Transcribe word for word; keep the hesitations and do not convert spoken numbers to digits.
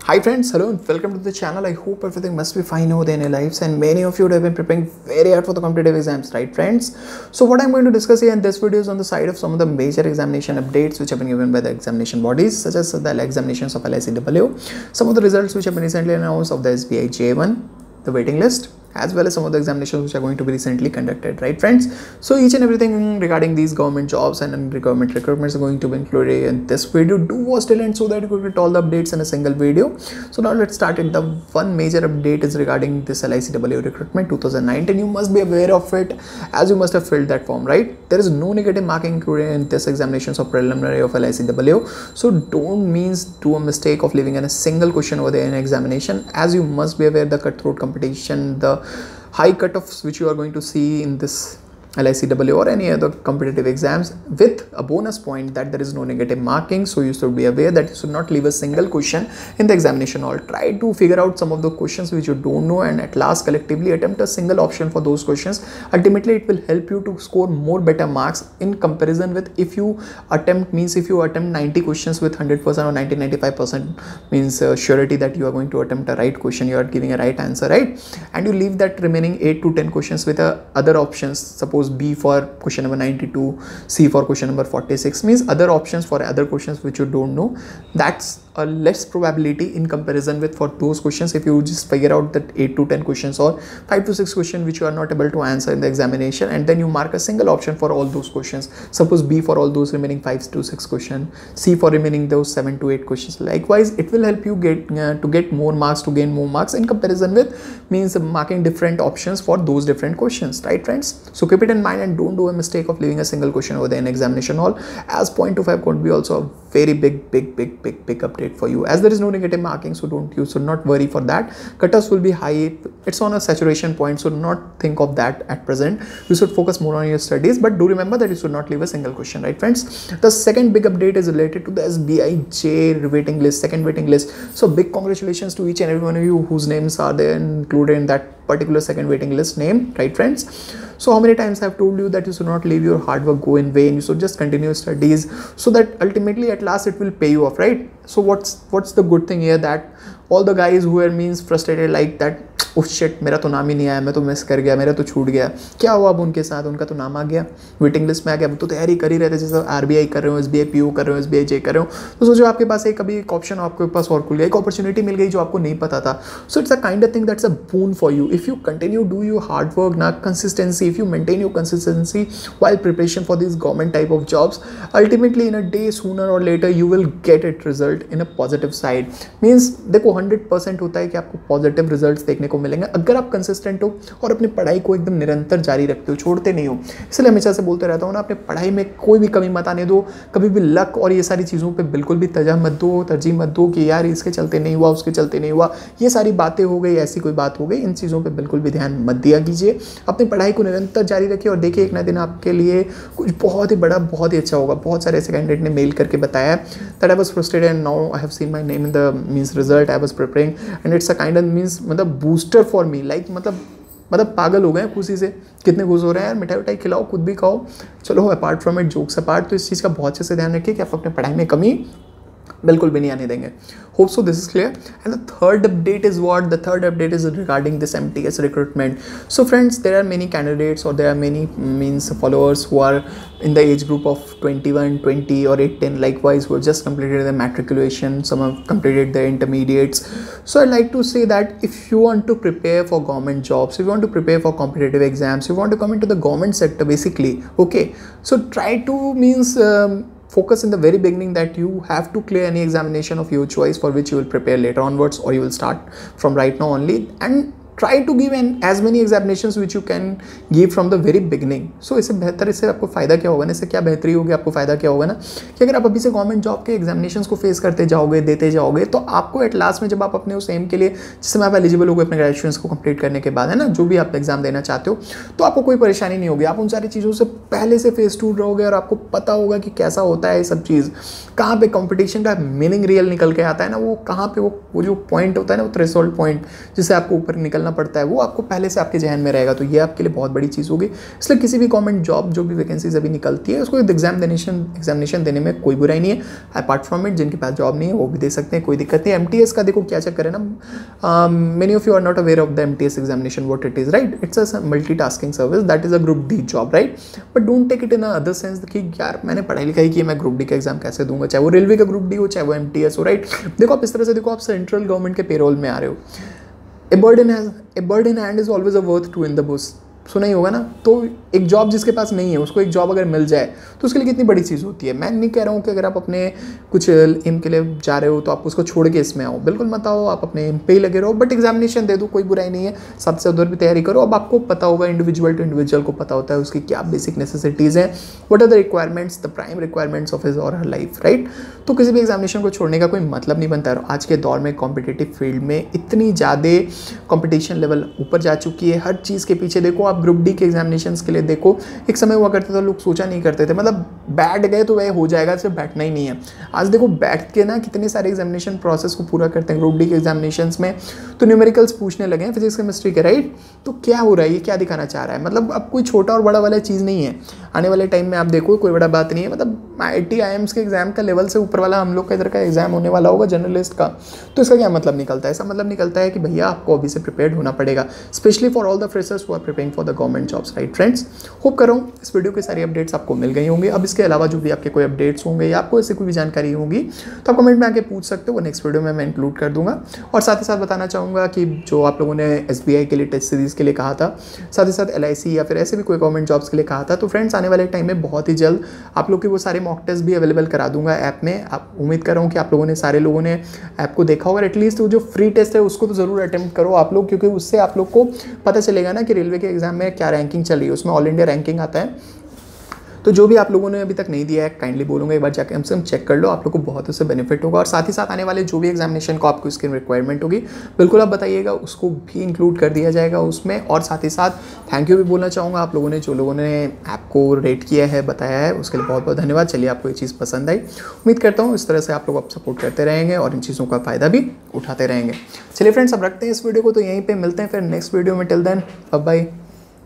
Hi friends, hello and welcome to the channel. I hope everything must be fine over there in your lives and many of you would have been preparing very hard for the competitive exams, right friends? So what I'm going to discuss here in this video is on the side of some of the major examination updates which have been given by the examination bodies such as the examinations of L I C W, some of the results which have been recently announced of the S B I Ja one, the waiting list, as well as some of the examinations which are going to be recently conducted, right friends? So each and everything regarding these government jobs and government recruitments are going to be included in this video. Do watch till end so that you could get all the updates in a single video. So now let's start it. The one major update is regarding this L I C W recruitment two thousand nineteen. You must be aware of it as you must have filled that form, right? There is no negative marking included in this examinations of preliminary of L I C W. So don't means do a mistake of leaving in a single question over there in examination, as you must be aware the cutthroat competition, the high cutoffs which you are going to see in this L I C W or any other competitive exams, with a bonus point that there is no negative marking. So you should be aware that you should not leave a single question in the examination hall. Try to figure out some of the questions which you don't know and at last collectively attempt a single option for those questions. Ultimately it will help you to score more better marks in comparison with if you attempt means if you attempt ninety questions with one hundred percent or ninety to ninety-five percent means uh, surety that you are going to attempt a right question, you are giving a right answer, right? And you leave that remaining eight to ten questions with uh, other options. Suppose B for question number ninety-two, C for question number forty-six, means other options for other questions which you don't know. That's a less probability in comparison with for those questions if you just figure out that eight to ten questions or five to six questions which you are not able to answer in the examination, and then you mark a single option for all those questions. Suppose B for all those remaining five to six questions, C for remaining those seven to eight questions. Likewise, it will help you get uh, to get more marks, to gain more marks in comparison with means marking different options for those different questions, right friends? So keep it in mind and don't do a mistake of leaving a single question over there in examination hall, as zero point two five could be also a very big big big big big update for you, as there is no negative marking. So don't you should not worry for that. Cutoffs will be high, it's on a saturation point, so not think of that at present. You should focus more on your studies, but do remember that you should not leave a single question, right friends? The second big update is related to the S B I Ja waiting list, second waiting list. So big congratulations to each and every one of you whose names are there included in that particular second waiting list name, right friends? So how many times I have told you that you should not leave your hard work go in vain, you should just continue studies so that ultimately at last it will pay you off, right? So what's what's the good thing here, that all the guys who are means frustrated like that, oh shit मेरा तो नाम ही नहीं आया, मैं तो miss कर गया, मेरा तो छूट गया, क्या हुआ अब उनके साथ? उनका तो नाम आ गया, वेटिंग लिस्ट में आ गया, वो तो तैयारी कर ही रहे थे, जैसे आरबीआई कर रहे हो, एसबीआई पीओ कर रहे हो, एसबीआई जे कर रहे हो, तो सोचो आपके पास एक अभी एक ऑप्शन आपके पास और खुल गया, एक अपॉर्चुनिटी मिल गई जो आपको नहीं पता था. So it's a kind of thing that's a boon for you if you continue do your hard work ना consistency, if you maintain your consistency while preparation for these government type of jobs, ultimately in a day sooner or later you will get it result in a positive side. Means देखो hundred percent होता है कि आपको positive results देखने को मिलेंगे अगर आप कंसिस्टेंट हो और अपनी पढ़ाई को एकदम निरंतर जारी रखते हो, छोड़ते नहीं हो. इसलिए हमेशा से बोलते रहता हूँ ना, अपने पढ़ाई में कोई भी कमी मत आने दो, कभी भी लक और ये सारी चीज़ों पे बिल्कुल भी तजा मत दो, तरजीह मत दो कि यार इसके चलते नहीं हुआ, उसके चलते नहीं हुआ, ये सारी बातें हो गई, ऐसी कोई बात हो गई, इन चीज़ों पर बिल्कुल भी ध्यान मत दिया कीजिए. अपनी पढ़ाई को निरंतर जारी रखिए और देखिए एक ना दिन आपके लिए कुछ बहुत ही बड़ा बहुत ही अच्छा होगा. बहुत सारे ऐसे कैंडिडेट ने मेल करके बताया that I was frustrated and now I have seen my name in the means result, I was preparing and it's a kind of means मतलब बूस्टर फॉर मी, लाइक मतलब मतलब पागल हो गए खुशी से, कितने खुश हो रहे हैं यार, मिठाई उठाई खिलाओ, खुद भी खाओ. चलो apart from it, jokes apart, तो इस चीज़ का बहुत अच्छे से ध्यान रखिए कि आप अपने पढ़ाई में कमी बिल्कुल भी नहीं आने देंगे. Hope so this is clear. And the third update is what? The third update is regarding this M T S recruitment. So friends, there are many candidates or there are many means followers who are in the age group of twenty-one, twenty or eighteen, likewise who have just completed their matriculation, some have completed their intermediates. So I'd like to say that if you want to prepare for government jobs, if you want to prepare for competitive exams, you want to come into the government sector basically, okay, so try to means um, focus in the very beginning that you have to clear any examination of your choice for which you will prepare later onwards, or you will start from right now only, and try to give in as many examinations which you can give from the very beginning. So इससे बेहतर, इससे आपको फ़ायदा क्या होगा ना, इससे क्या बेहतरी होगी, आपको फ़ायदा क्या होगा ना कि अगर आप अभी से गवर्नमेंट जॉब के एग्जामिनेशंस को फेस करते जाओगे, देते जाओगे, तो आपको एट लास्ट में जब आप अपने उस एम के लिए जिसमें आप एलिजिबल हो गए अपने ग्रेजुएशन को कंप्लीट करने के बाद, है ना, जो भी आप एग्जाम देना चाहते हो, तो आपको कोई परेशानी नहीं होगी. आप उन सारी चीज़ों से पहले से फेस टू रहोगे और आपको पता होगा कि कैसा होता है ये सब चीज़, कहाँ पे कंपटीशन का मीनिंग रियल निकल के आता है ना, वो कहाँ पे वो वो जो पॉइंट होता है ना, वो थ्रेशोल्ड पॉइंट जिससे आपको ऊपर निकलना पड़ता है वो आपको पहले से आपके जहन में रहेगा, तो ये आपके लिए बहुत बड़ी चीज़ होगी। इसलिए किसी भी गवर्नमेंट जॉब जो भी वैकेंसीज अभी निकलती है उसको एग्जामिनेशन एग्जामिनेशन देने में कोई बुराई नहीं है। अपार्ट फ्रॉम इट जिनके पास जॉब नहीं है वो भी दे सकते हैं, कोई दिक्कत नहीं है। एमटीएस का देखो क्या चक्कर है ना, many of you are not aware of the MTS examination what it is, right. It's a multitasking service, that is a group D job, right. But don't take it in other sense कि यार मैंने पढ़ाई लिखाई की, मैं group D का exam कैसे दूंगा, चाहे वो रेलवे का ग्रुप डी हो चाहे वो एमटीएस हो, राइट। देखो आप इस तरह से देखो, आप सेंट्रल गवर्नमेंट के पेरोल में आ रहे हो। A bird in has a bird in hand is always a worth two in the bush, सुना ही होगा ना। तो एक जॉब जिसके पास नहीं है उसको एक जॉब अगर मिल जाए तो उसके लिए कितनी बड़ी चीज़ होती है। मैं नहीं कह रहा हूँ कि अगर आप अपने कुछ एम के लिए जा रहे हो तो आप उसको छोड़ के इसमें आओ, बिल्कुल मत आओ, आप अपने एम पे ही लगे रहो, बट एग्जामिनेशन दे दो, कोई बुराई नहीं है। साथ से उधर भी तैयारी करो। अब आपको पता होगा, इंडिविजुअल टू इंडिविजुअल को पता होता है उसकी क्या बेसिक नेसेसिटीज़ हैं, what are the requirements, the prime requirements of his और हर लाइफ, राइट। तो किसी भी एग्जामिनेशन को छोड़ने का कोई मतलब नहीं बनता है। आज के दौर में कॉम्पिटिटिव फील्ड में इतनी ज़्यादा कॉम्पिटिशन लेवल ऊपर जा चुकी है, हर चीज़ के पीछे देखो आप ग्रुप डी के एग्जामिनेशंस के लिए देखो, एक समय हुआ करता था लोग सोचा नहीं करते थे, मतलब बैठ गए तो वह हो जाएगा, सिर्फ बैठना ही नहीं है। आज देखो बैठ के ना कितने सारे एग्जामिनेशन प्रोसेस को पूरा करते हैं ग्रुप डी के एग्जामिनेशंस में। तो न्यूमेरिकल्स पूछने लगे हैं फिजिक्स केमिस्ट्री के, राइट। तो क्या हो रहा है, ये क्या दिखाना चाह रहा है, मतलब अब कोई छोटा और बड़ा वाला चीज़ नहीं है। आने वाले टाइम में आप देखो कोई बड़ा बात नहीं है, मतलब आई टी आई एम्स के एग्जाम का लेवल से ऊपर वाला हम लोग का इधर का एग्जाम होने वाला होगा जर्नलिस्ट का। तो इसका क्या मतलब निकलता है, ऐसा मतलब निकलता है कि भैया आपको अभी से प्रिपेयर्ड होना पड़ेगा, specially for all the freshers who are preparing for the government jobs, right friends. Hope कर रहा हूँ इस वीडियो की सारी अपडेट्स आपको मिल गई होंगी। अब इसके अलावा जो भी आपके कोई अपडेट्स होंगे या आपको ऐसी कोई भी जानकारी होगी तो आप कमेंट में आके पूछ सकते हो, वो नेक्स्ट वीडियो में मैं इंक्लूड कर दूंगा। और साथ ही साथ बताना चाहूँगा कि जो आप लोगों ने एस बी आई के लिए टेस्ट सीरीज़ के लिए कहा था, साथ ही साथ एल आई सी या फिर ऐसे भी कोई गवर्नमेंट जॉब्स के लिए कहा था, तो फ्रेंड्स आने वाले टाइम में बहुत ही जल्द आप लोग के वो सारे मॉक टेस्ट भी अवेलेबल करा दूंगा ऐप में। आप उम्मीद कर रहा हूँ कि आप लोगों ने सारे लोगों ने ऐप को देखा होगा, एटलीस्ट वो जो फ्री टेस्ट है उसको तो ज़रूर अटेम्प्ट करो आप लोग, क्योंकि उससे आप लोग को पता चलेगा ना कि रेलवे के एग्जाम में क्या रैंकिंग चल रही है। उसमें ऑल इंडिया रैंकिंग आता है। तो जो भी आप लोगों ने अभी तक नहीं दिया है काइंडली बोलूँगा एक बार जाकर हमसे हम चेक कर लो, आप लोग को बहुत उससे बेनिफिट होगा। और साथ ही साथ आने वाले जो भी एग्जामिनेशन को आपको इसकी रिक्वायरमेंट होगी बिल्कुल आप बताइएगा, उसको भी इंक्लूड कर दिया जाएगा उसमें। और साथ ही साथ थैंक यू भी बोलना चाहूँगा आप लोगों ने, जो लोगों ने ऐप को रेट किया है, बताया है, उसके लिए बहुत बहुत धन्यवाद। चलिए आपको ये चीज़ पसंद आई, उम्मीद करता हूँ इस तरह से आप लोग आप सपोर्ट करते रहेंगे और इन चीज़ों का फ़ायदा भी उठाते रहेंगे। चलिए फ्रेंड्स अब रखते हैं इस वीडियो को, तो यहीं पर मिलते हैं फिर नेक्स्ट वीडियो में। Till then bye bye.